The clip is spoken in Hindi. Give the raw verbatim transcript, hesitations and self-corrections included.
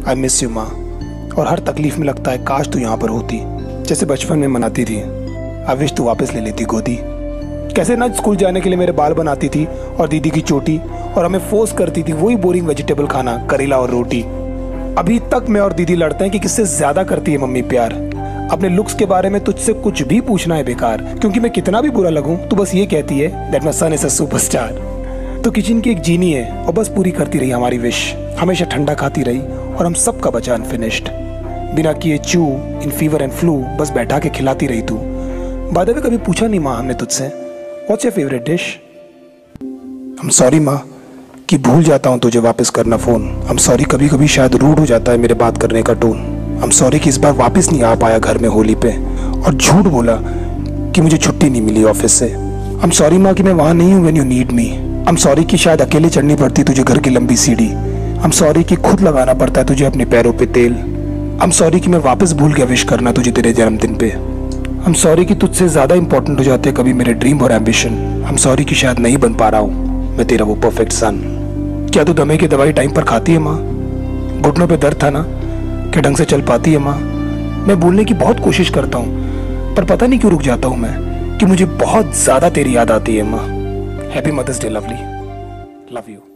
आई मिस यू माँ। और हर तकलीफ में लगता है काश तू यहाँ पर होती, जैसे बचपन में मनाती थी। आई विश तू वापस ले लेती गोदी। कैसे ना स्कूल जाने के लिए मेरे बाल बनाती थी और दीदी की चोटी, और हमें फोर्स करती थी वही बोरिंग वेजिटेबल खाना, करेला और रोटी। अभी तक मैं और दीदी लड़ते हैं कि किससे ज्यादा करती है मम्मी प्यार। अपने लुक्स के बारे में तुझसे कुछ भी पूछना है बेकार, क्योंकि मैं कितना भी बुरा लगूं तू बस ये कहती है that my son is a superstar. तो किचन की एक जीनी है और बस पूरी करती रही हमारी विश। हमेशा ठंडा खाती रही और हम सबका बचा अनफिनिश्ड। बिना किए चू इन फीवर एंड फ्लू बस बैठा के खिलाती रही तू। बाय द वे कभी पूछा नहीं माँ हमने तुझसे what's your favourite dish. I am sorry माँ कि भूल जाता हूँ तुझे वापस करना फ़ोन। आई एम सॉरी कभी कभी शायद रूड हो जाता है मेरे बात करने का टोन। आई एम सॉरी कि इस बार वापस नहीं आ पाया घर में होली पे और झूठ बोला कि मुझे छुट्टी नहीं मिली ऑफिस से। आई एम सॉरी माँ कि मैं वहाँ नहीं हूँ when you need me. I am sorry कि शायद अकेले चढ़नी पड़ती तुझे घर की लंबी सीढ़ी। आई एम सॉरी कि खुद लगाना पड़ता है तुझे अपने पैरों पे तेल। आई एम सॉरी कि मैं वापस भूल गया विश करना तुझे तेरे जन्मदिन पे। आई एम सॉरी कि तुझसे ज़्यादा इंपॉर्टेंट हो जाते हैं कभी मेरे ड्रीम और एम्बिशन। आई एम सॉरी कि शायद नहीं बन पा रहा हूँ मैं तेरा वो परफेक्ट सन। क्या तू दमे की दवाई टाइम पर खाती है माँ? घुटनों पे दर्द था ना, क्या ढंग से चल पाती है माँ? मैं बोलने की बहुत कोशिश करता हूँ पर पता नहीं क्यों रुक जाता हूँ मैं, कि मुझे बहुत ज़्यादा तेरी याद आती है माँ। Happy mother's day lovely, love you.